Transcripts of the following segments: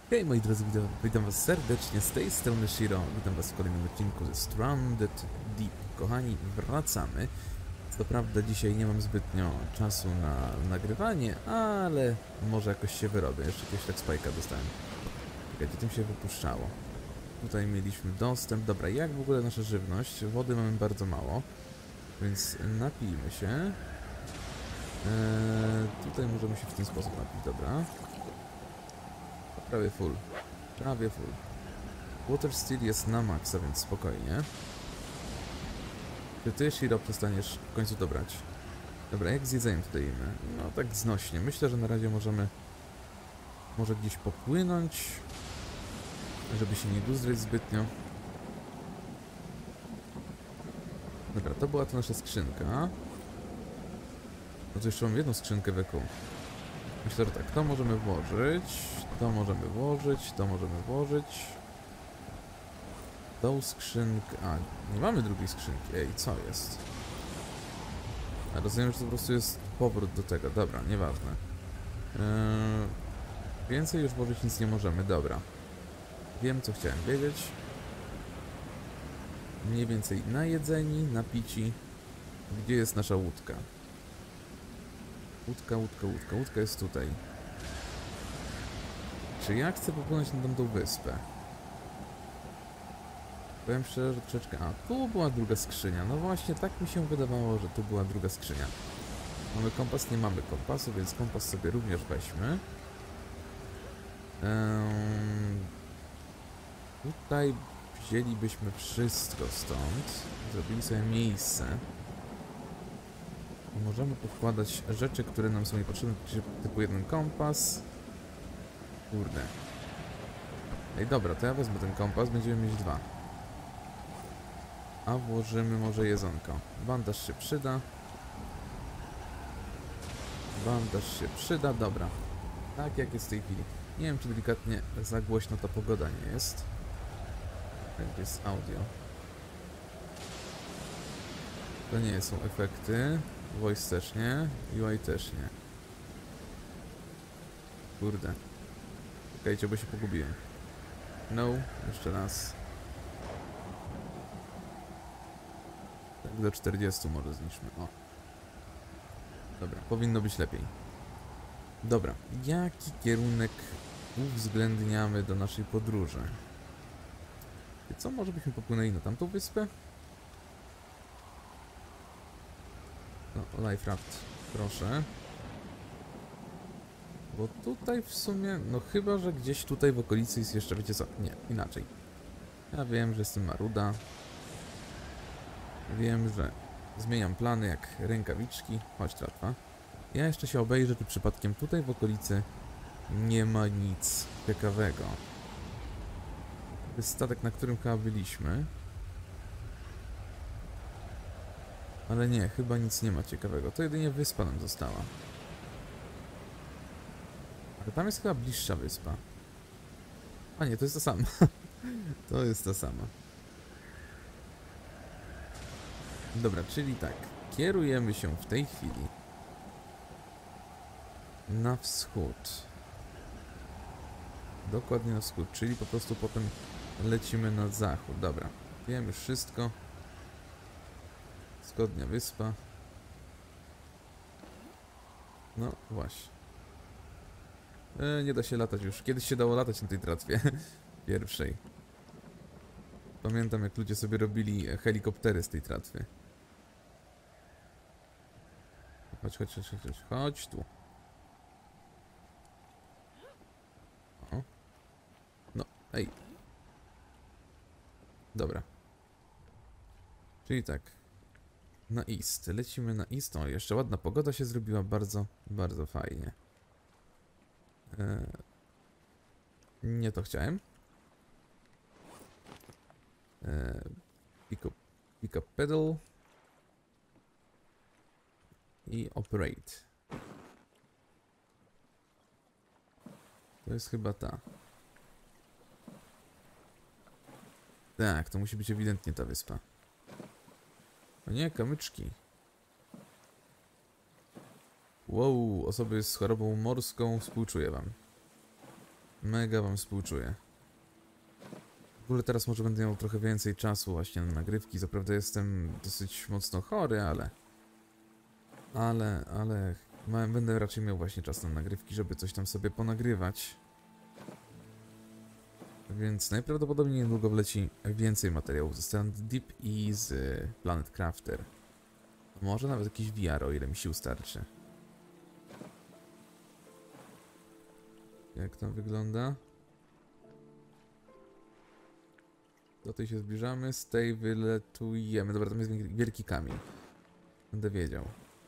Hej moi drodzy, witam was serdecznie, z tej strony Shiro, witam was w kolejnym odcinku ze Stranded Deep. Kochani, wracamy. Co prawda dzisiaj nie mam zbytnio czasu na nagrywanie, ale może jakoś się wyrobię. Jeszcze jakiegoś tak spajka dostałem. Czekajcie, tym się wypuszczało. Tutaj mieliśmy dostęp. Dobra, jak w ogóle nasza żywność? Wody mamy bardzo mało, więc napijmy się. Tutaj możemy się w ten sposób napić, dobra. Prawie full. Prawie full. Water Steel jest na maksa, więc spokojnie. Czy ty, Shiro, przestaniesz w końcu dobrać? Dobra, jak z jedzeniem tutaj jemy? No tak znośnie. Myślę, że na razie możemy może gdzieś popłynąć, żeby się nie guzdrzeć zbytnio. Dobra, to była to nasza skrzynka. No to jeszcze mam jedną skrzynkę wokół. Myślę, że tak, to możemy włożyć, to możemy włożyć, to możemy włożyć. Tą skrzynkę... A, nie mamy drugiej skrzynki. Ej, co jest? A rozumiem, że to po prostu jest powrót do tego. Dobra, nieważne. Więcej już włożyć nic nie możemy. Dobra. Wiem, co chciałem wiedzieć. Mniej więcej najedzeni, napici. Gdzie jest nasza łódka? Łódka, łódka, łódka. Łódka jest tutaj. Czy ja chcę popłynąć na tamtą wyspę? Powiem szczerze, że troszeczkę... A, tu była druga skrzynia. No właśnie, tak mi się wydawało, że tu była druga skrzynia. Mamy kompas? Nie mamy kompasu, więc kompas sobie również weźmy. Tutaj wzięlibyśmy wszystko stąd. Zrobili sobie miejsce. I możemy podkładać rzeczy, które nam są niepotrzebne, typu jeden kompas. Kurde. Ej, dobra, to ja wezmę ten kompas, będziemy mieć dwa. A włożymy może jedzonko. Bandaż się przyda. Bandaż się przyda, dobra. Tak jak jest w tej chwili. Nie wiem, czy delikatnie za głośno ta pogoda nie jest. Jak jest audio. To nie są efekty. Voice też nie. UI też nie. Kurde. Czekajcie, bo się pogubiłem. No, jeszcze raz. Tak do 40 może zniszmy. O. Dobra, powinno być lepiej. Dobra, jaki kierunek uwzględniamy do naszej podróży? I co, może byśmy popłynęli na tamtą wyspę? No, life raft, proszę. Bo tutaj w sumie, no chyba, że gdzieś tutaj w okolicy jest jeszcze, wiecie co? Nie, inaczej. Ja wiem, że jestem maruda. Wiem, że zmieniam plany jak rękawiczki. Chodź, tratwa. Ja jeszcze się obejrzę, czy przypadkiem tutaj w okolicy nie ma nic ciekawego. To jest statek, na którym chyba byliśmy. Ale nie, chyba nic nie ma ciekawego. To jedynie wyspa nam została. Ale tam jest chyba bliższa wyspa. A nie, to jest ta sama. To jest ta sama. Dobra, czyli tak. Kierujemy się w tej chwili na wschód. Dokładnie na wschód, czyli po prostu potem lecimy na zachód. Dobra, wiem już wszystko. Wschodnia wyspa. No właśnie. Nie da się latać już. Kiedyś się dało latać na tej tratwie pierwszej. Pamiętam, jak ludzie sobie robili helikoptery z tej tratwy. Chodź, chodź, chodź, chodź, chodź tu. O. No, ej. Dobra. Czyli tak. Na east. Lecimy na east. O, jeszcze ładna pogoda się zrobiła. Bardzo, bardzo fajnie. Nie to chciałem. Pick up pedal. I operate. To jest chyba ta. Tak, to musi być ewidentnie ta wyspa. O nie, kamyczki. Wow, osoby z chorobą morską, współczuję wam. Mega wam współczuję. W ogóle teraz może będę miał trochę więcej czasu właśnie na nagrywki. Zaprawdę jestem dosyć mocno chory, będę raczej miał właśnie czas na nagrywki, żeby coś tam sobie ponagrywać. Więc najprawdopodobniej niedługo wleci więcej materiałów ze Stranded Deep i z Planet Crafter. Może nawet jakiś VR, o ile mi sił starczy. Jak tam wygląda? Do tej się zbliżamy, z tej wyletujemy. Dobra, tam jest wielki kamień. Będę wiedział.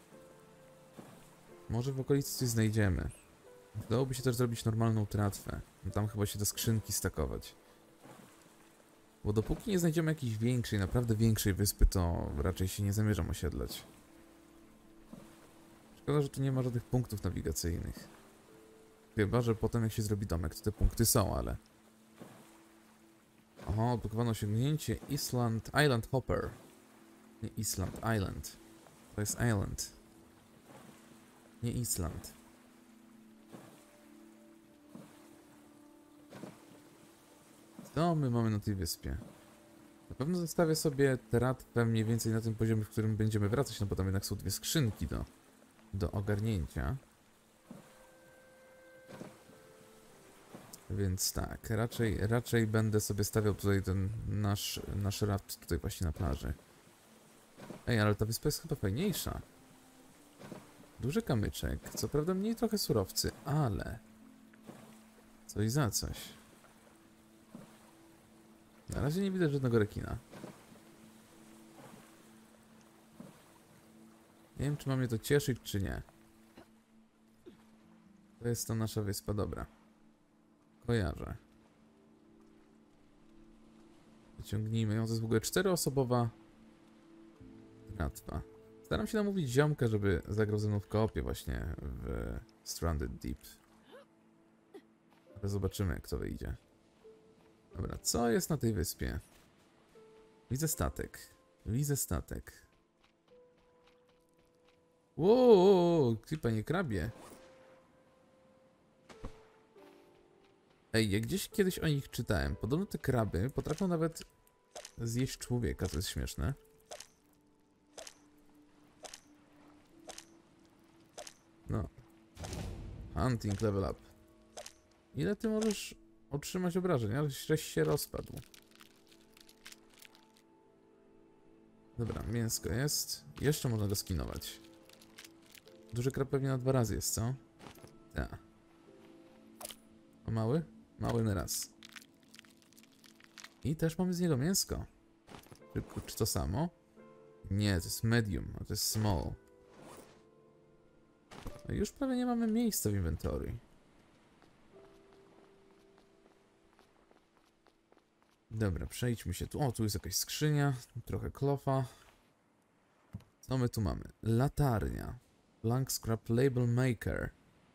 Może w okolicy coś znajdziemy. Dałoby się też zrobić normalną tratwę. Tam chyba się do skrzynki stakować. Bo dopóki nie znajdziemy jakiejś większej, naprawdę większej wyspy, to raczej się nie zamierzam osiedlać. Szkoda, że tu nie ma żadnych punktów nawigacyjnych. Chyba, że potem jak się zrobi domek, to te punkty są, ale... Oho, odblokowano osiągnięcie Island Hopper. Nie Island, Island. To jest Island. Nie Island. Co my mamy na tej wyspie? Na pewno zostawię sobie tratwę mniej więcej na tym poziomie, w którym będziemy wracać, no bo tam jednak są dwie skrzynki do ogarnięcia. Więc tak, raczej będę sobie stawiał tutaj ten nasz raft tutaj właśnie na plaży. Ej, ale ta wyspa jest chyba fajniejsza. Duży kamyczek, co prawda mniej trochę surowcy, ale... Coś za coś. Na razie nie widać żadnego rekina. Nie wiem, czy ma mnie to cieszyć, czy nie. To jest ta nasza wyspa, dobra. Kojarzę. Wyciągnijmy ją, to jest w ogóle 4-osobowa tratwa. Staram się namówić ziomka, żeby zagrał ze mną w koopie właśnie w Stranded Deep. Ale zobaczymy, jak to wyjdzie. Dobra, co jest na tej wyspie? Widzę statek. Widzę statek. Wow, ty panie krabie. Ej, ja gdzieś kiedyś o nich czytałem. Podobno te kraby potrafią nawet zjeść człowieka, to jest śmieszne. No. Hunting level up. Ile ty możesz otrzymać obrażeń? Ale żeś się rozpadł. Dobra, mięsko jest. Jeszcze można go skinować. Duży krab pewnie na 2 razy jest, co? Tak. A mały? Mały na raz. I też mamy z niego mięsko. Czy to samo? Nie, to jest medium, a to jest small. No już prawie nie mamy miejsca w inwentory. Dobra, przejdźmy się tu. O, tu jest jakaś skrzynia, trochę klofa. Co my tu mamy? Latarnia. Blank Scrap Label Maker.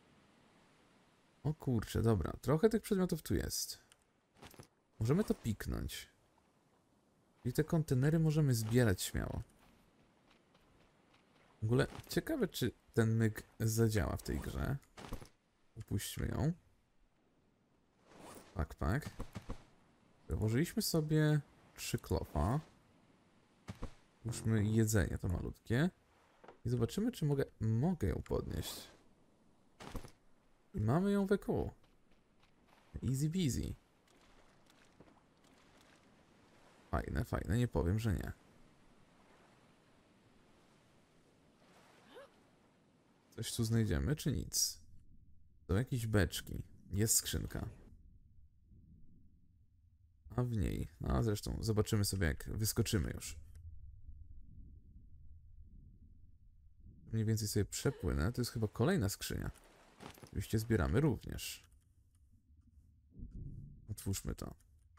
O kurczę, dobra. Trochę tych przedmiotów tu jest. Możemy to piknąć. I te kontenery możemy zbierać śmiało. W ogóle ciekawe, czy ten myk zadziała w tej grze. Upuśćmy ją. Backpack. Włożyliśmy sobie 3 klofa. Włóżmy jedzenie, to malutkie. I zobaczymy, czy mogę ją podnieść. I mamy ją we kół. Easy peasy. Fajne, fajne, nie powiem, że nie. Coś tu znajdziemy, czy nic? To jakieś beczki. Jest skrzynka. A w niej... No zresztą zobaczymy sobie, jak wyskoczymy już. Mniej więcej sobie przepłynę. To jest chyba kolejna skrzynia. Oczywiście zbieramy również. Otwórzmy to.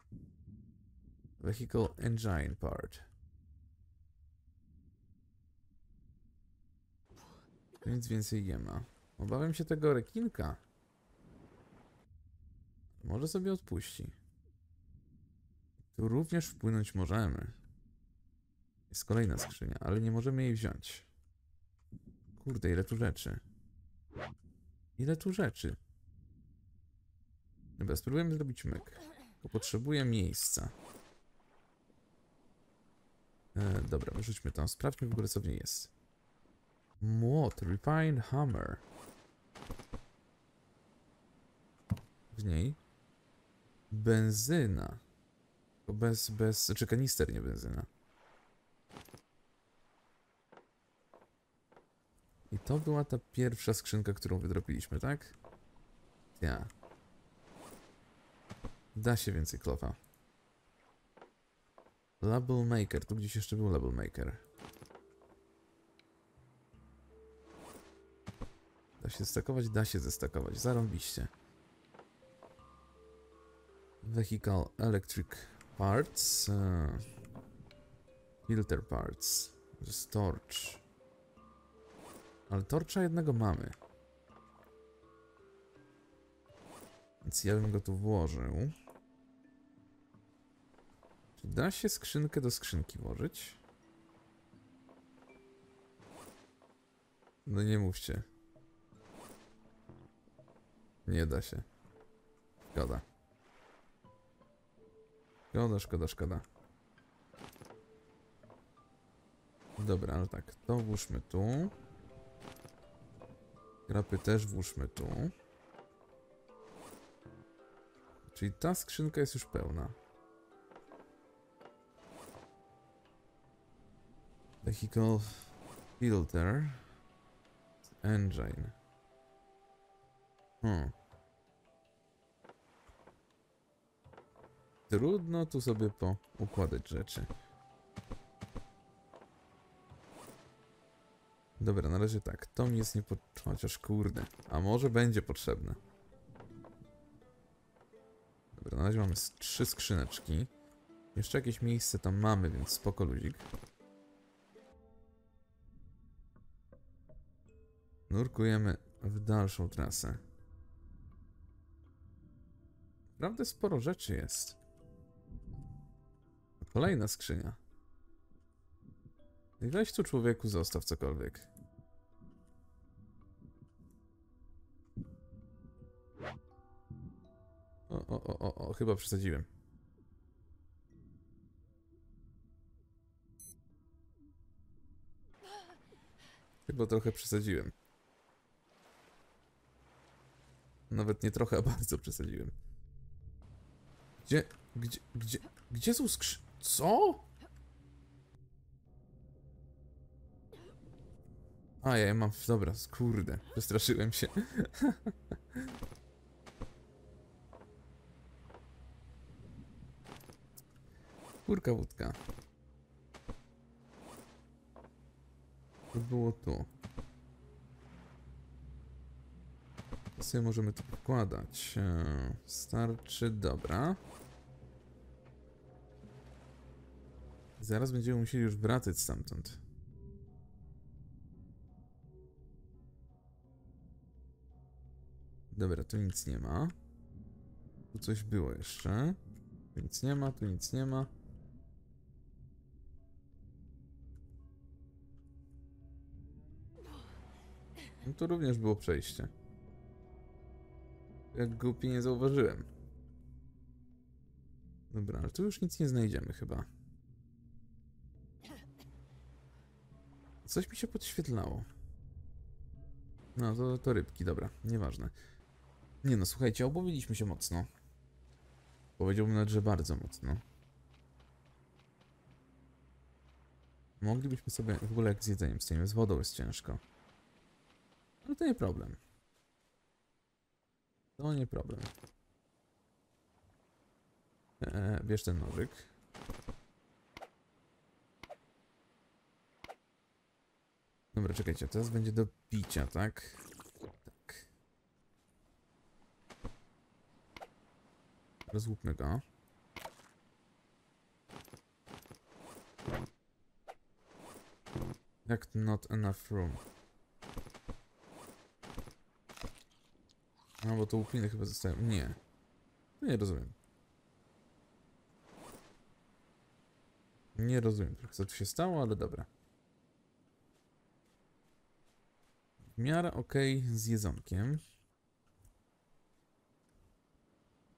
Vehicle Engine Part. Nic więcej nie ma. Obawiam się tego rekinka. Może sobie odpuści. Tu również wpłynąć możemy. Jest kolejna skrzynia, ale nie możemy jej wziąć. Kurde, ile tu rzeczy. Ile tu rzeczy. Dobra, spróbujemy zrobić myk. Tylko potrzebuję miejsca. Dobra, wyrzućmy to. Sprawdźmy w ogóle, co w niej jest. Młot, refined hammer. W niej. Benzyna. To czy kanister, nie benzyna. I to była ta pierwsza skrzynka, którą wydropiliśmy, tak? Ja. Da się więcej klofa. Label maker. Tu gdzieś jeszcze był label maker. Da się zestakować? Da się zestakować. Zarąbiście. Vehicle electric parts. Filter parts. Torch. Ale torcza jednego mamy. Więc ja bym go tu włożył. Czy da się skrzynkę do skrzynki włożyć? No nie mówcie. Nie da się. Szkoda. Szkoda. Dobra, ale tak. To włóżmy tu. Grapy też włóżmy tu. Czyli ta skrzynka jest już pełna. Vehicle filter. Engine. Trudno tu sobie poukładać rzeczy. Dobra, na razie tak. To mi jest niepotrzebne. Chociaż kurde. A może będzie potrzebne. Dobra, na razie mamy 3 skrzyneczki. Jeszcze jakieś miejsce tam mamy, więc spoko luzik. Nurkujemy w dalszą trasę. Naprawdę sporo rzeczy jest. Kolejna skrzynia. I weź tu, człowieku, zostaw cokolwiek. Chyba przesadziłem. Chyba trochę przesadziłem. Nawet nie trochę, a bardzo przesadziłem. Gdzie są Co? A, ja mam... Dobra, kurde. Przestraszyłem się. Kurka wódka. To było tu. To sobie możemy tu wkładać. Starczy, dobra. Zaraz będziemy musieli już wracać stamtąd. Dobra, tu nic nie ma. Tu coś było jeszcze. Tu nic nie ma, tu nic nie ma. No tu również było przejście. Jak głupi nie zauważyłem. Dobra, ale tu już nic nie znajdziemy chyba. Coś mi się podświetlało. No, to rybki, dobra, nieważne. Nie no, słuchajcie, obłowiliśmy się mocno. Powiedziałbym nawet, że bardzo mocno. Moglibyśmy sobie w ogóle jak z jedzeniem stoimy, z wodą jest ciężko. Ale to nie problem. To nie problem. Bierz ten nożyk. Dobra, czekajcie, teraz będzie do picia, tak? Tak. Rozłupmy go. Jak not enough room. No, bo to łupiny chyba zostają. Nie. Nie rozumiem. Nie rozumiem, co tu się stało, ale dobra. W miarę okej z jedzonkiem.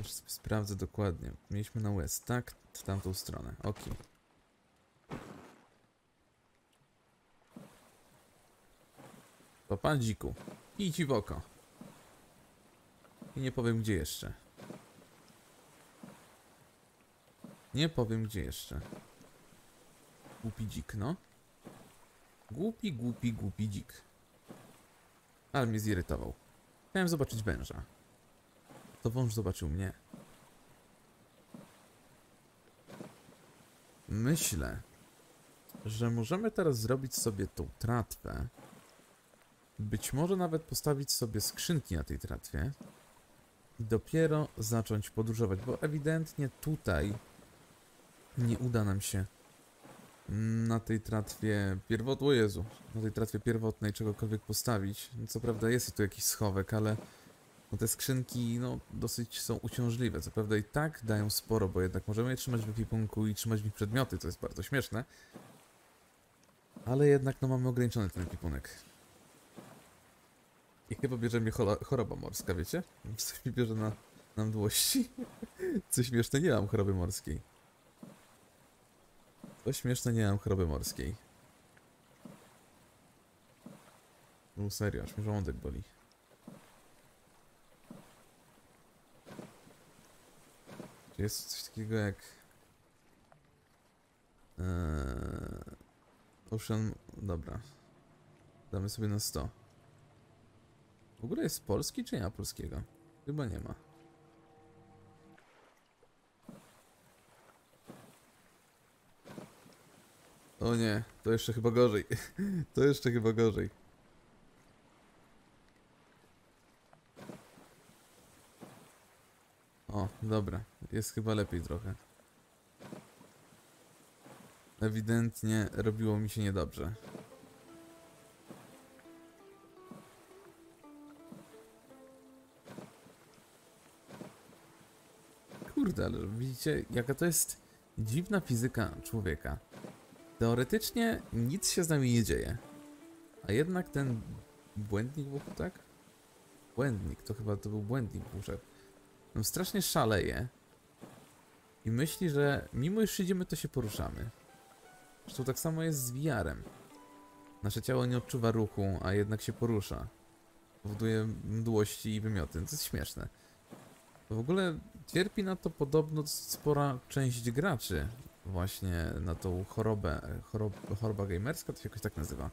Już sprawdzę dokładnie. Mieliśmy na west, tak? W tamtą stronę. Ok. Papa dziku. Idź ci w oko. I nie powiem gdzie jeszcze. Nie powiem gdzie jeszcze. Głupi dzik, no. Głupi, głupi, głupi dzik. Ale mnie zirytował. Chciałem zobaczyć węża. To wąż zobaczył mnie. Myślę, że możemy teraz zrobić sobie tą tratwę. Być może nawet postawić sobie skrzynki na tej tratwie. I dopiero zacząć podróżować, bo ewidentnie tutaj nie uda nam się na tej tratwie pierwotnej, o Jezu, na tej tratwie pierwotnej czegokolwiek postawić. No, co prawda jest tu jakiś schowek, ale no te skrzynki no, dosyć są uciążliwe. Co prawda i tak dają sporo, bo jednak możemy je trzymać w ekwipunku i trzymać w nich przedmioty, co jest bardzo śmieszne. Ale jednak no, mamy ograniczony ten ekwipunek. I chyba bierze mnie choroba morska, wiecie? Coś mi bierze na mdłości. Co śmieszne, nie mam choroby morskiej. To śmieszne, nie mam choroby morskiej. No serio, aż mi żołądek boli. Czy jest coś takiego jak... Ocean... Dobra. Damy sobie na 100. W ogóle jest polski, czy nie ma polskiego? Chyba nie ma. O nie, to jeszcze chyba gorzej. To jeszcze chyba gorzej. O, dobra. Jest chyba lepiej trochę. Ewidentnie robiło mi się niedobrze. Kurde, ale widzicie, jaka to jest dziwna fizyka człowieka. Teoretycznie nic się z nami nie dzieje. A jednak ten błędnik wokół, tak? Błędnik, to chyba to był błędnik wokół. On strasznie szaleje. I myśli, że mimo iż idziemy, to się poruszamy. Zresztą tak samo jest z VR-em. Nasze ciało nie odczuwa ruchu, a jednak się porusza. Powoduje mdłości i wymioty. To jest śmieszne. W ogóle cierpi na to podobno spora część graczy. Właśnie na tą chorobę. Choroba gamerska to się jakoś tak nazywa.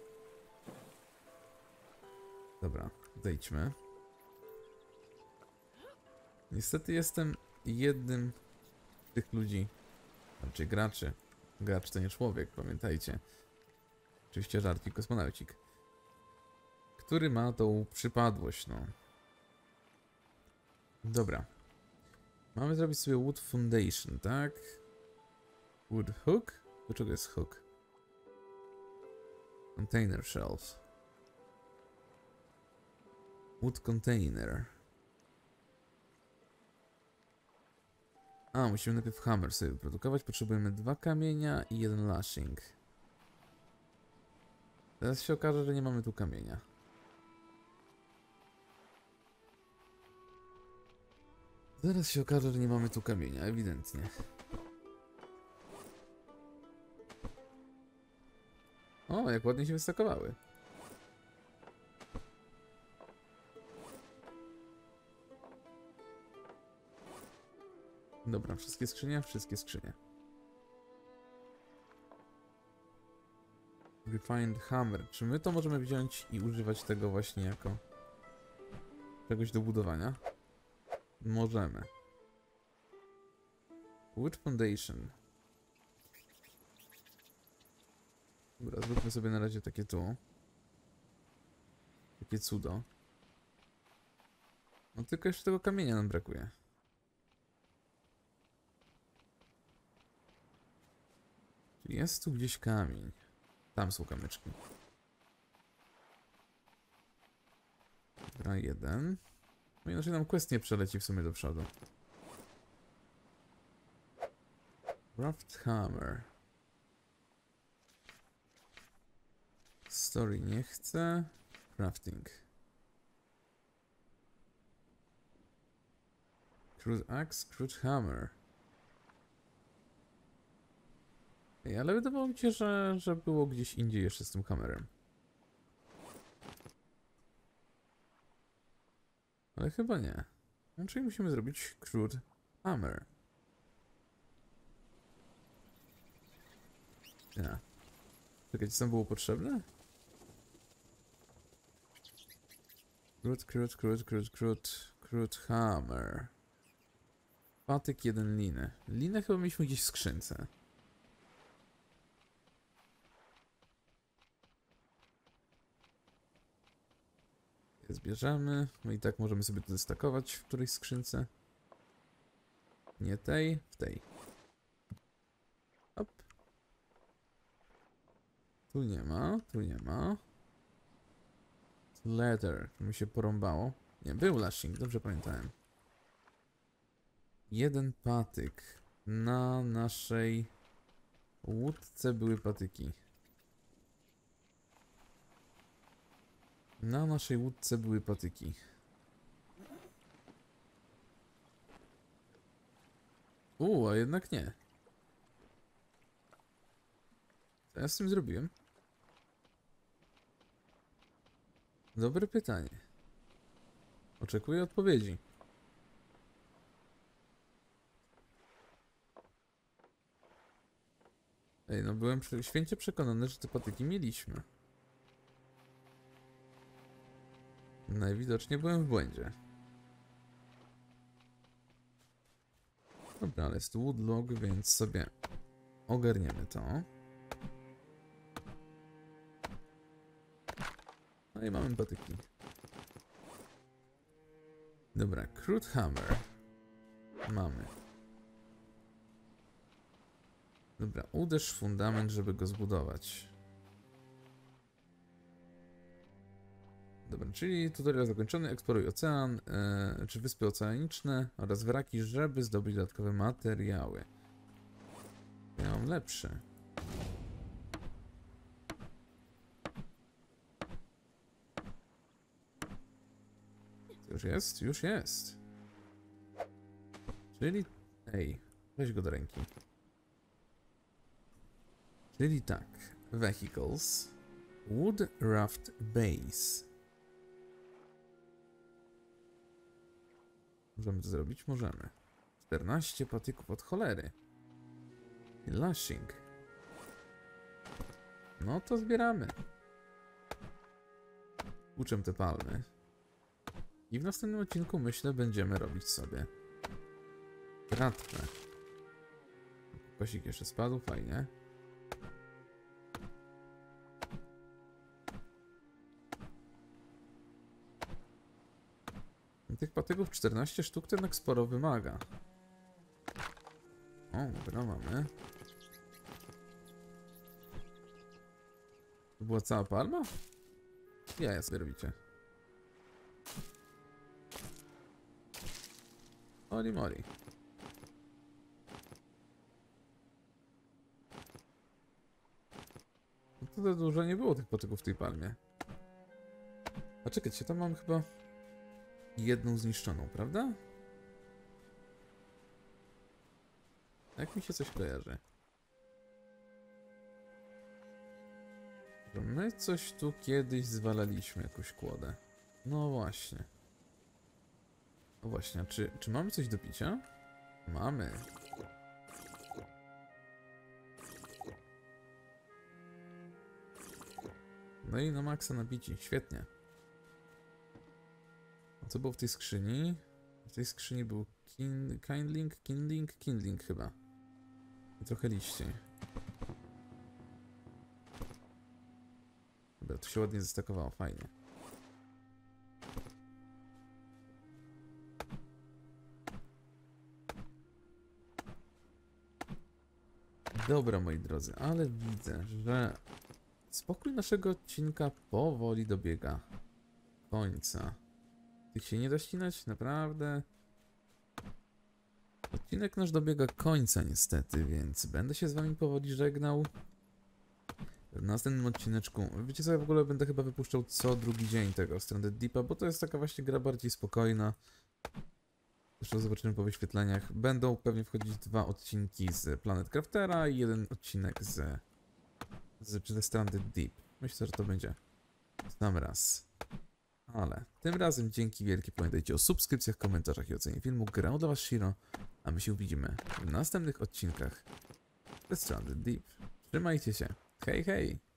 Dobra, zejdźmy. Niestety jestem jednym z tych ludzi, raczej graczy. Gracz to nie człowiek, pamiętajcie. Oczywiście żartki, kosmonaucik. Który ma tą przypadłość, no. Dobra. Mamy zrobić sobie Wood Foundation, tak? Wood Hook? Do czego jest hook? Container Shelf. Wood Container. A, musimy najpierw hammer sobie wyprodukować. Potrzebujemy 2 kamienia i 1 lashing. Teraz się okaże, że nie mamy tu kamienia. Zaraz się okaże, że nie mamy tu kamienia, ewidentnie. O, jak ładnie się wystakowały. Dobra, wszystkie skrzynie? Wszystkie skrzynie. Refined Hammer. Czy my to możemy wziąć i używać tego właśnie jako czegoś do budowania? Możemy. Wood Foundation. Dobra, zróbmy sobie na razie takie tu. Takie cudo. No tylko jeszcze tego kamienia nam brakuje. Czyli jest tu gdzieś kamień. Tam są kamyczki. Dobra, 1. No inaczej nam quest nie przeleci w sumie do przodu. Craft Hammer. Story nie chcę. Crafting. Crude Axe, Crude Hammer. Ej, ale wydawało mi się, że było gdzieś indziej jeszcze z tym hammerem. Ale chyba nie. No, czyli musimy zrobić Crude Hammer. Nie. Czekajcie, co było potrzebne? Crude Hammer. Patyk 1 liny. Linę chyba mieliśmy gdzieś w skrzynce. Je zbierzemy. No i tak możemy sobie to zestakować w którejś skrzynce. Nie tej, w tej. Hop. Tu nie ma, tu nie ma. Leather, mi się porąbało. Nie, był lashing, dobrze pamiętałem. Jeden patyk. Na naszej łódce były patyki. Na naszej łódce były patyki. A jednak nie. Co ja z tym zrobiłem? Dobre pytanie. Oczekuję odpowiedzi. Ej, no byłem święcie przekonany, że te patyki mieliśmy. Najwidoczniej byłem w błędzie. Dobra, ale jest tu woodlog, więc sobie ogarniemy to. No i mamy patyki. Dobra, Crude Hammer. Mamy. Dobra, uderz w fundament, żeby go zbudować. Dobra, czyli tutorial zakończony. Eksploruj ocean, czy wyspy oceaniczne oraz wraki, żeby zdobyć dodatkowe materiały. Ja mam lepszy. Już jest? Już jest. Czyli... Ej, weź go do ręki. Czyli tak. Vehicles. Wood Raft Base. Możemy to zrobić? Możemy. 14 patyków od cholery. I lashing. No to zbieramy. Uczę te palmy. I w następnym odcinku, myślę, będziemy robić sobie tratwę. Kosik jeszcze spadł, fajnie. Tych patyków 14 sztuk to jednak sporo wymaga. O, dobra, mamy. To była cała palma? Jaja sobie robicie. Oli moli. No to za dużo nie było tych patyków w tej palmie. A czekajcie, tam mam chyba jedną zniszczoną, prawda? Jak mi się coś kojarzy? Że my coś tu kiedyś zwalaliśmy, jakąś kłodę. No właśnie. No właśnie, czy mamy coś do picia? Mamy. No i na maksa nabici, świetnie. A co było w tej skrzyni? W tej skrzyni był kindling chyba. I trochę liści. Dobra, tu się ładnie zestakowało, fajnie. Dobra, moi drodzy, ale widzę, że spokój naszego odcinka powoli dobiega końca. Tych się nie da ścinać, naprawdę. Odcinek nasz dobiega końca niestety, więc będę się z wami powoli żegnał. W następnym odcineczku, wiecie co, ja w ogóle będę chyba wypuszczał co drugi dzień tego Stranded Deepa, bo to jest taka właśnie gra bardziej spokojna. Zresztą zobaczymy po wyświetleniach. Będą pewnie wchodzić 2 odcinki z Planet Craftera i 1 odcinek z The Stranded Deep. Myślę, że to będzie w sam raz. Ale tym razem dzięki wielkie, pamiętajcie o subskrypcjach, komentarzach i ocenie filmu. Grał dla was Shiro, a my się widzimy w następnych odcinkach The Stranded Deep. Trzymajcie się. Hej, hej!